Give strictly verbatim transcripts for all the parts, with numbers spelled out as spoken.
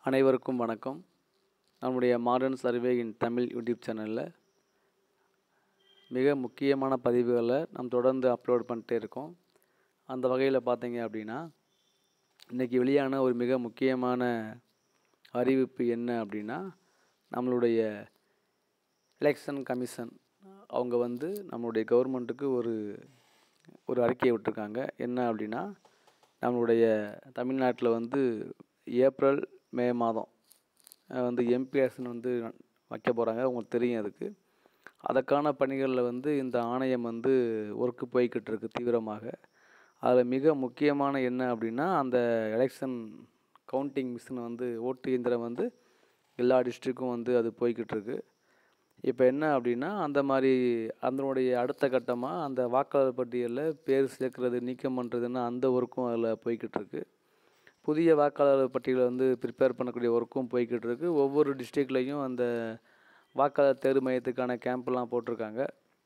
அனைவருக்கும் வணக்கம். நம்முடைய மாடர்ன் சர்வே இன் தமிழ் யூடியூப் சேனலில் மிக முக்கியமான பதிவுகளை நாம் தொடர்ந்து அப்லோட் பண்ணிட்டே இருக்கோம். அந்த வகையில் பார்த்தீங்க அப்படின்னா, இன்றைக்கி வெளியான ஒரு மிக முக்கியமான அறிவிப்பு என்ன அப்படின்னா, நம்மளுடைய எலெக்ஷன் கமிஷன் அவங்க வந்து நம்மளுடைய கவர்மெண்ட்டுக்கு ஒரு ஒரு அறிக்கையை விட்டுருக்காங்க. என்ன அப்படின்னா, நம்மளுடைய தமிழ்நாட்டில் வந்து ஏப்ரல் மே மாதம் வந்து எம்பி எலெக்ஷன் வந்து வைக்க போகிறாங்க. உங்களுக்கு தெரியும். அதுக்கு அதற்கான பணிகளில் வந்து இந்த ஆணையம் வந்து ஒர்க்கு போய்கிட்டு இருக்கு தீவிரமாக. அதில் மிக முக்கியமான என்ன அப்படின்னா, அந்த எலெக்ஷன் கவுண்டிங் மிஷின் வந்து ஓட்டு இயந்திரம் வந்து எல்லா டிஸ்ட்ரிக்கும் வந்து அது போய்கிட்டு இருக்கு. இப்போ என்ன அப்படின்னா, அந்த மாதிரி அதனுடைய அடுத்த கட்டமாக அந்த வாக்காளர் பட்டியலில் பேர் சேர்க்குறது நீக்கம் பண்ணுறதுன்னு அந்த ஒர்க்கும் அதில் போய்கிட்டு இருக்கு. புதிய வாக்காளர் பட்டியலை வந்து ப்ரிப்பேர் பண்ணக்கூடிய ஒர்க்கும் போய்கிட்டு இருக்குது. ஒவ்வொரு டிஸ்ட்ரிக்ட்லேயும் அந்த வாக்காளர் தேர்வு மையத்துக்கான கேம்ப்லாம் போட்டிருக்காங்க.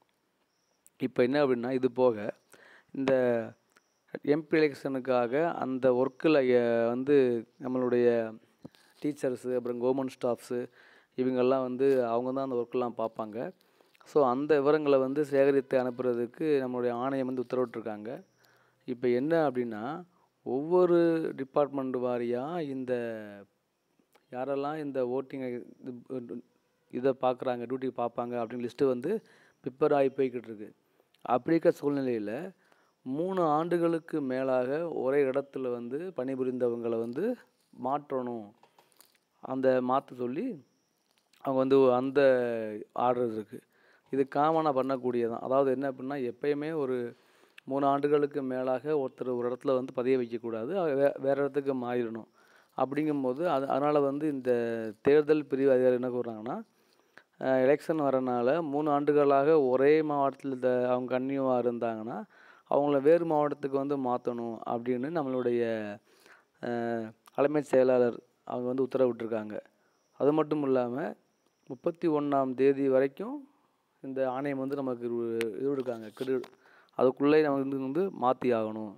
இப்போ என்ன அப்படின்னா, இது போக இந்த எம்பி எலெக்ஷனுக்காக அந்த ஒர்க்கில் வந்து நம்மளுடைய டீச்சர்ஸு, அப்புறம் கவர்மெண்ட் ஸ்டாஃப்ஸு இவங்கெல்லாம் வந்து அவங்க தான் அந்த ஒர்க்கெலாம் பார்ப்பாங்க. ஸோ அந்த விவரங்களை வந்து சேகரித்து அனுப்புறதுக்கு நம்மளுடைய ஆணையம் வந்து உத்தரவிட்டிருக்காங்க. இப்போ என்ன அப்படின்னா, ஒவ்வொரு டிபார்ட்மெண்ட் வாரியாக இந்த யாரெல்லாம் இந்த ஓட்டிங்கை இதை பார்க்குறாங்க, டியூட்டி பார்ப்பாங்க அப்படின்னு லிஸ்ட்டு வந்து ப்ரிப்பேர் ஆகி போய்கிட்டு இருக்கு. அப்படி இருக்க சூழ்நிலையில் மூணு ஆண்டுகளுக்கு மேலாக ஒரே இடத்துல வந்து பணிபுரிந்தவங்களை வந்து மாற்றணும், அந்த மாற்ற சொல்லி அவங்க வந்து அந்த ஆர்டர் இருக்குது. இது காமனாக பண்ணக்கூடியதான். அதாவது என்ன அப்படின்னா, எப்பயுமே ஒரு மூணு ஆண்டுகளுக்கு மேலாக ஒருத்தர் ஒரு இடத்துல வந்து பதிய வைக்கக்கூடாது, வே வேறு இடத்துக்கு மாறிடணும். அப்படிங்கும்போது அது அதனால் வந்து இந்த தேர்தல் பிரிவு அதிகாரி என்ன கூறுறாங்கன்னா, எலெக்ஷன் வரனால மூணு ஆண்டுகளாக ஒரே மாவட்டத்தில் இந்த அவங்க கன்னியூவாக இருந்தாங்கன்னா அவங்கள வேறு மாவட்டத்துக்கு வந்து மாற்றணும் அப்படின்னு நம்மளுடைய தலைமைச் செயலாளர் அவங்க வந்து உத்தரவிட்டிருக்காங்க. அது மட்டும் இல்லாமல் முப்பத்தி ஒன்றாம் தேதி வரைக்கும் இந்த ஆணையம் வந்து நமக்கு இது இருக்காங்க கெடு அதுக்குள்ளே நம்ம வந்து வந்து மாற்றி ஆகணும்.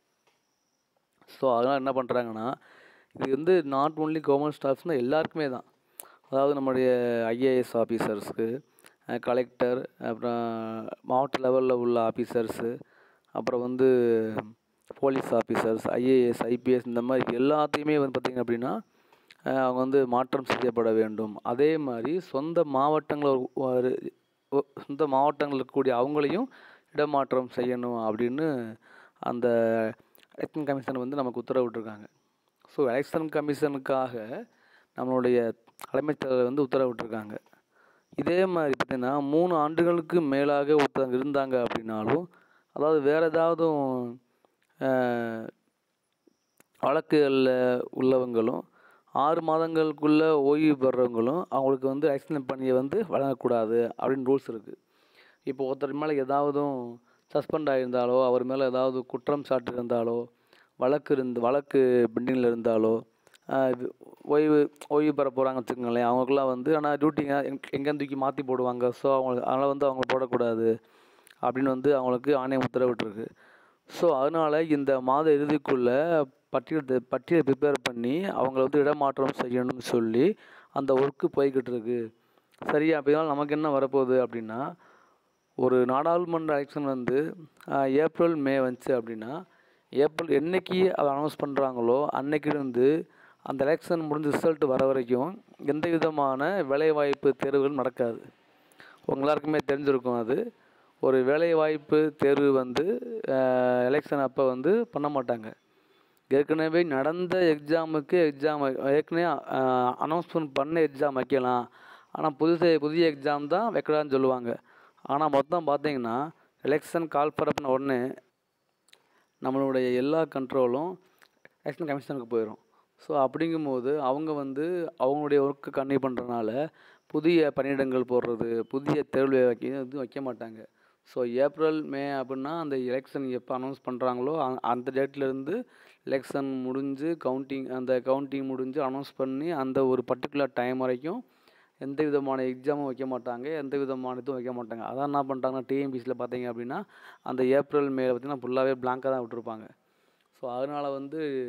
ஸோ அதனால் என்ன பண்ணுறாங்கன்னா, இது வந்து நாட் ஓன்லி கவர்மெண்ட் ஸ்டாஃப்ஸ்னால் எல்லாருக்குமே தான். அதாவது நம்முடைய ஐஏஎஸ் ஆஃபீஸர்ஸுக்கு, கலெக்டர், அப்புறம் மாவட்ட லெவலில் உள்ள ஆஃபீஸர்ஸு, அப்புறம் வந்து போலீஸ் ஆஃபீஸர்ஸ், ஐஏஎஸ், ஐபிஎஸ் இந்த மாதிரி எல்லாத்தையுமே வந்து பார்த்திங்க அப்படின்னா அவங்க வந்து மாற்றம் செய்யப்பட வேண்டும். அதே மாதிரி சொந்த மாவட்டங்கள் சொந்த மாவட்டங்களில் இருக்கக்கூடிய அவங்களையும் இடமாற்றம் செய்யணும் அப்படின்னு அந்த எலெக்ஷன் கமிஷன் வந்து நமக்கு உத்தரவிட்டிருக்காங்க. ஸோ எலெக்ஷன் கமிஷனுக்காக நம்மளுடைய தலைமைச் செயலர் வந்து உத்தரவிட்டிருக்காங்க. இதே மாதிரி பார்த்திங்கன்னா, மூணு ஆண்டுகளுக்கு மேலாக ஒருத்தவங்க இருந்தாங்க அப்படின்னாலும், அதாவது வேறு ஏதாவது வழக்குகளில் உள்ளவங்களும் ஆறு மாதங்களுக்குள்ளே ஓய்வு பெறவங்களும் அவங்களுக்கு வந்து எலெக்ஷன் பணியை வந்து வழங்கக்கூடாது அப்படின்னு ரூல்ஸ் இருக்குது. இப்போ ஒருத்தர் மேலே ஏதாவதும் சஸ்பெண்ட் ஆகியிருந்தாலோ, அவர் மேலே ஏதாவது குற்றம் சாட்டு இருந்தாலோ, வழக்கு இருந்து வழக்கு பெண்டிங்கில் இருந்தாலோ, ஓய்வு ஓய்வு பெற போகிறாங்கன்னு வச்சுக்கோங்களேன், அவங்களுக்குலாம் வந்து ஆனால் டியூட்டிங்க எங் எங்கேருந்து தூக்கி மாற்றி போடுவாங்க. ஸோ அவங்க அதனால் வந்து அவங்க போடக்கூடாது அப்படின்னு வந்து அவங்களுக்கு ஆணையம் உத்தரவிட்டிருக்கு. ஸோ அதனால் இந்த மாத இறுதிக்குள்ளே பட்டியல் பட்டியலை ப்ரிப்பேர் பண்ணி அவங்கள வந்து இடமாற்றம் செய்யணும்னு சொல்லி அந்த ஒர்க்கு போய்கிட்டு இருக்கு. சரியா? அப்போ இதனால் நமக்கு என்ன வரப்போகுது அப்படின்னா, ஒரு நாடாளுமன்ற எலெக்ஷன் வந்து ஏப்ரல் மே வந்துச்சு அப்படின்னா, ஏப்ரல் என்றைக்கு அதை அனௌன்ஸ் பண்ணுறாங்களோ அன்னைக்கிலிருந்து அந்த எலெக்ஷன் முடிஞ்ச ரிசல்ட் வர வரைக்கும் எந்த விதமான வேலைவாய்ப்பு தேர்வுகள் நடக்காது. உங்க எல்லாருக்குமே தெரிஞ்சிருக்கும். அது ஒரு வேலைவாய்ப்பு தேர்வு வந்து எலெக்ஷன் அப்போ வந்து பண்ண மாட்டாங்க. ஏற்கனவே நடந்த எக்ஸாமுக்கு எக்ஸாம் ஏற்கனவே அனௌன்ஸ்மெண்ட் பண்ண எக்ஸாம் வைக்கலாம், ஆனால் புதுசு புதிய எக்ஸாம் தான் வைக்கலான்னு சொல்லுவாங்க. ஆனால் மொத்தம் பார்த்திங்கன்னா, எலெக்ஷன் கால் பண்ண உடனே நம்மளுடைய எல்லா கண்ட்ரோலும் எலெக்ஷன் கமிஷனுக்கு போயிடும். ஸோ அப்படிங்கும்போது அவங்க வந்து அவங்களுடைய ஒர்க்கு கன்டினியூ பண்ணுறதுனால புதிய பணியிடங்கள் போடுறது, புதிய தேர்வு வைக்க எதுவும் வைக்க மாட்டாங்க. ஸோ ஏப்ரல் மே அப்படின்னா அந்த எலெக்ஷன் எப்போ அனௌன்ஸ் பண்ணுறாங்களோ அந்த டேட்லேருந்து எலெக்ஷன் முடிஞ்சு கவுண்டிங் அந்த கவுண்டிங் முடிஞ்சு அனௌன்ஸ் பண்ணி அந்த ஒரு பர்டிகுலர் டைம் வரைக்கும் எந்த விதமான எக்ஸாமும் வைக்க மாட்டாங்க, எந்த விதமான இதுவும் வைக்க மாட்டாங்க. அதான் என்ன பண்ணிட்டாங்கன்னா, டிஎன்பிசியில் பார்த்தீங்க அப்படின்னா அந்த ஏப்ரல் மே பார்த்திங்கன்னா ஃபுல்லாகவே பிளாங்காக தான் விட்டுருப்பாங்க. ஸோ அதனால் வந்து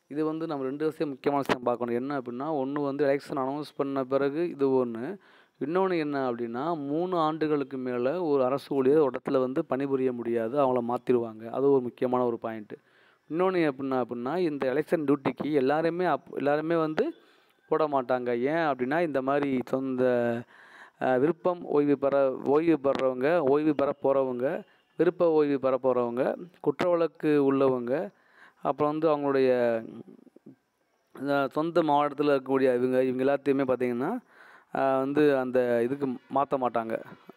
இது வந்து நம்ம ரெண்டு விஷயம் முக்கியமான விஷயம் பார்க்கணும். என்ன அப்படின்னா, ஒன்று வந்து எலெக்ஷன் அனௌன்ஸ் பண்ண பிறகு இது ஒன்று. இன்னொன்று என்ன அப்படின்னா, மூணு ஆண்டுகளுக்கு மேலே ஒரு அரசு ஊழியர் ஒரு இடத்துல வந்து பணிபுரிய முடியாது. அவங்கள மாற்றிடுவாங்க. அது ஒரு முக்கியமான ஒரு பாயிண்ட்டு. இன்னொன்று எப்படின்னா அப்படின்னா, இந்த எலெக்ஷன் டியூட்டிக்கு எல்லாருமே அப் எல்லாருமே வந்து போட மாட்டாங்க. ஏன் அப்படின்னா, இந்த மாதிரி சொந்த விருப்பம் ஓய்வு பெற ஓய்வு பெறவங்க, ஓய்வு பெற போகிறவங்க, விருப்ப ஓய்வு பெற போகிறவங்க, குற்ற வழக்கு உள்ளவங்க, அப்புறம் வந்து அவங்களுடைய சொந்த மாவட்டத்தில் இருக்கக்கூடிய இவங்க இவங்க எல்லாத்தையுமே பார்த்திங்கன்னா வந்து அந்த இதுக்கு மாற்ற மாட்டாங்க.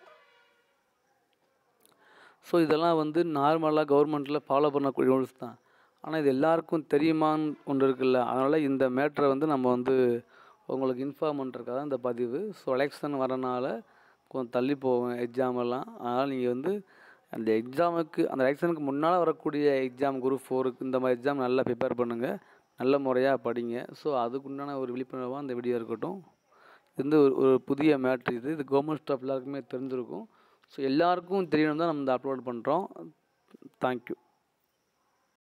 ஸோ இதெல்லாம் வந்து நார்மலாக கவர்மெண்ட்டில் ஃபாலோ பண்ணக்கூடிய ரூல்ஸ் தான். ஆனால் இது எல்லாருக்கும் தெரியுமான்னு ஒன்று இருக்குல்ல. அதனால் இந்த மேட்ரை வந்து நம்ம வந்து உங்களுக்கு இன்ஃபார்ம் பண்ணுறதுக்காக இந்த பதிவு. ஸோ எலெக்ஷன் வரனால கொஞ்சம் தள்ளி போகும் எக்ஸாம் எல்லாம். அதனால் நீங்கள் வந்து அந்த எக்ஸாமுக்கு அந்த எலெக்ஷனுக்கு முன்னால் வரக்கூடிய எக்ஸாம் குரூப் ஃபோருக்கு இந்த மாதிரி எக்ஸாம் நல்லா ப்ரிப்பேர் பண்ணுங்கள். நல்ல முறையாக படிங்க. ஸோ அதுக்குண்டான ஒரு விழிப்புணர்வாக இந்த வீடியோ இருக்கட்டும். இது வந்து ஒரு ஒரு புதிய மேட்ரு இது. இது கவர்மெண்ட் ஸ்டாஃப் எல்லாருக்குமே தெரிஞ்சிருக்கும். ஸோ எல்லாருக்கும் தெரியணும் தான் நம்ம இந்த அப்லோட் பண்ணுறோம். தேங்க்யூ.